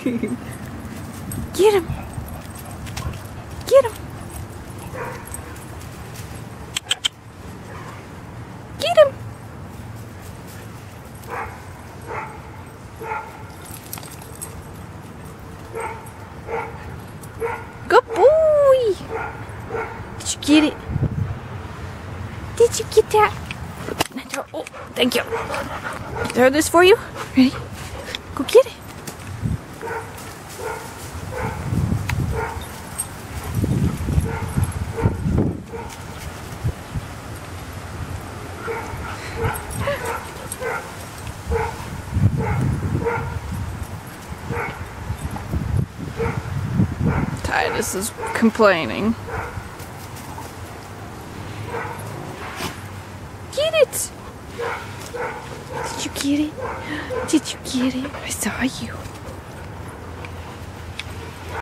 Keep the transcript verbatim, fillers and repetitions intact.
Get him. Get him. Get him. Good boy. Did you get it? Did you get that? Oh, thank you. Throw this for you. Ready? Go get it. Titus is complaining. Get it! Did you get it? Did you get it? I saw you.